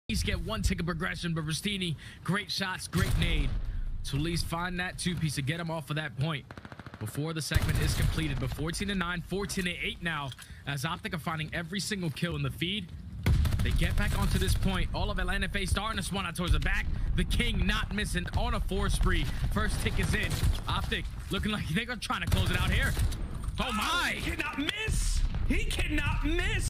least get one tick of progression, but Rustini, great shots, great nade to at least find that two-piece to get him off of that point before the segment is completed. But 14-9, 14-8 now, as OpTic are finding every single kill in the feed. They get back onto this point. All of Atlanta FaZe starting to spawn out towards the back. The King not missing on a 4 spree. First tick is in. OpTic looking like they're trying to close it out here. Oh my! He cannot miss! He cannot miss!